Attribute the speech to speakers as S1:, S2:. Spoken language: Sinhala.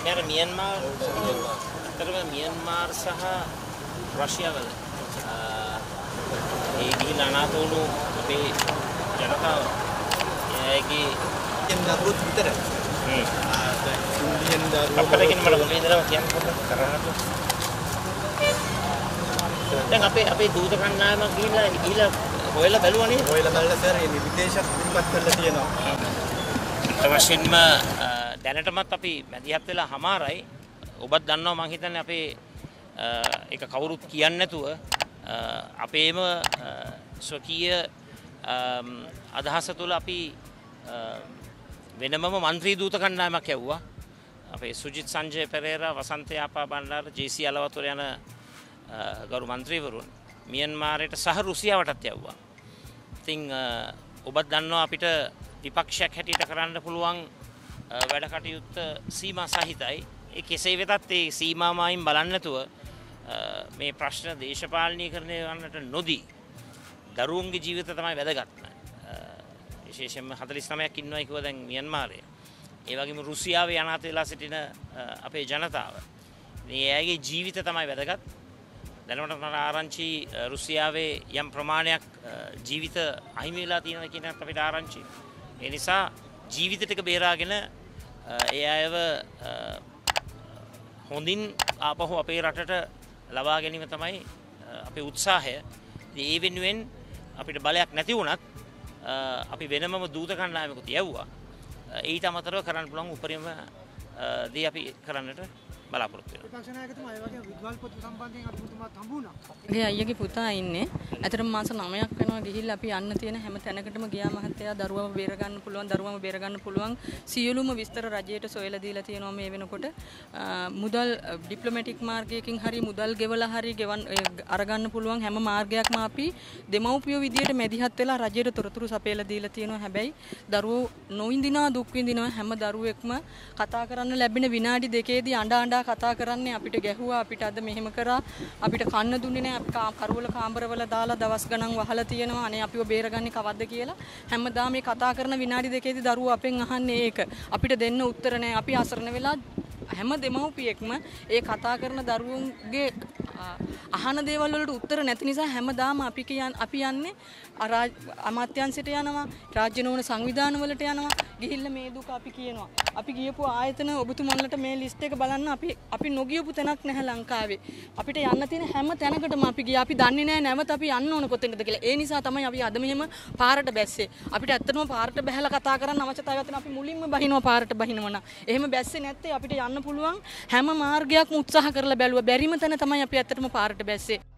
S1: මෙයාර මියන්මාර් අතරම මියන්මාර් සහ රෂ්‍යාව ඒ ගිහිල්ලා අනාථ වුණු අපේ ජනතාව එයාගේ දරුවෝ විතර ඉන්දියන් දරුවෝ අපිට කියන මට මොකද ඉඳලා කියන්න පොඩ්ඩක් කරන්නත් දැන් අපේ දූත කණ්ඩායමක් ගිහිල්ලා හොයලා බැලුවා නේද? හොයලා බලලා සර් මේ විදේශත් ඉදිරිපත් කරලා තියෙනවා. අවශ්‍යම දැනටමත් අපි මැදිහත් වෙලා හමාරයි. ඔබත් දන්නවා මං හිතන්නේ අපේ ඒක කවුරුත් කියන්නේ නැතුව අපේම ස්වකීය අදහස තුළ අපි වෙනමම മന്ത്രി දූත කණ්ඩායමක් යවුවා. අපේ සුජිත් සංජය පෙරේරා, වසන්ත යාපා බණ්ඩාර, ජේ.සී. අලවතුර යන ගරු മന്ത്രിවරුන් මියන්මාරයට සහ රුසියාවටත් යවුවා. ඉතින් ඔබත් දන්නවා අපිට විපක්ෂයක් හැටියට කරන්න පුළුවන් වැඩ කටයුත්ත සීමා සහිතයි. ඒ කෙසේ වෙතත් ඒ සීමාමායින් බලන්නේ නැතුව මේ ප්‍රශ්න දේශපාලනීකරණය කරන්නට නොදී දරුවන්ගේ ජීවිත තමයි වැදගත්. විශේෂයෙන්ම 49ක් ඉන්නවා කිව්වා දැන් මියන්මාරයේ. ඒ වගේම රුසියාවේ අනාථ වෙලා සිටින අපේ ජනතාව. මේ අයගේ ජීවිත තමයි වැදගත්. දැනට මට ආරංචි රුසියාවේ යම් ප්‍රමාණයක් ජීවිත අහිමි වෙලා තියෙනවා කියන එකත් අපිට ආරංචි. ඒ නිසා ජීවිත ටික බේරාගෙන ඒ අයව හොඳින් ආපහු අපේ රටට ලබා ගැනීම තමයි අපේ උත්සාහය. ඒ වෙනුවෙන් අපිට බලයක් නැති වුණත් අපි වෙනමම දූත කණ්ඩායමකුත් යවුවා. ඊට අමතරව කරන්න පුළුවන් උපරිම දේ අපි කරන්නට බලාපොරොත්තු වෙනවා. විපක්ෂ නායකතුමා ඒ වගේම විද්වල් පොත් සම්බන්ධයෙන් අතුතුමාත් හම්බුණා. ගේ අයියගේ පුතා ඉන්නේ. ඇතරම මාස 9ක් වෙනවා ගිහිල්ලා අපි යන්න තියෙන හැම තැනකටම ගියා මහත්තයා දරුවව බේර ගන්න පුළුවන් සියලුම විස්තර රජයට සොයලා දීලා තියෙනවා මේ වෙනකොට. මුදල් ඩිප්ලොමැටික් මාර්ගයකින් හරි මුදල් ගෙවලා හරි අරගන්න පුළුවන් හැම මාර්ගයක්ම අපි දෙමව්පියෝ විදියට මැදිහත් වෙලා රජයට තොරතුරු සපයලා දීලා තියෙනවා. හැබැයි දරුවෝ නොවින්දිනා දුක් විඳිනවා හැම දරුවෙක්ම කතා කරන්න ලැබෙන විනාඩි දෙකේදී අඬ කතා කරන්නේ අපිට ගැහුවා අපිට අද මෙහෙම කරා අපිට කන්න දුන්නේ නැහැ අපි කරවල කාමරවල දාලා දවස් ගණන් වහලා තියෙනවා අනේ අපිව බේරගන්නේ කවද්ද කියලා හැමදාම මේ කතා කරන විනාඩි දෙකේදී දරුවෝ අපෙන් අහන්නේ ඒක අපිට දෙන්න උත්තර නැහැ අපි අසරණ වෙලා හැම දෙමව්පියෙක්ම ඒ කතා කරන දරුවන්ගේ අහන දේවල් වලට උත්තර නැති නිසා හැමදාම අපි යන්නේ අමාත්‍යාංශයට යනවා රාජ්‍ය නොවන සංවිධාන වලට යනවා ගිහිල්ලා මේ දුක අපි කියනවා අපි ගියපු ආයතන ඔබතුමන්ලට මේ ලිස්ට් එක බලන්න අපි නොගියපු තැනක් නැහැ ලංකාවේ අපිට යන්න තියෙන හැම තැනකටම අපි ගියා අපි දන්නේ නැහැ නැවත අපි යන්න ඕන කොතෙන්ද කියලා ඒ නිසා තමයි අපි අද මෙහෙම පාරට බැස්සේ අපිට ඇත්තටම පාරට බැහැලා කතා කරන්න අවශ්‍යතාවයක් තියෙන අපි මුලින්ම බහිනවා පාරට බහිනවනම් එහෙම බැස්සේ නැත්තේ අපිට යන්න පුළුවන් හැම මාර්ගයක්ම උත්සාහ කරලා බැලුවා බැරිම තැන තමයි අපි ඇත්තටම පාරට බැස්සේ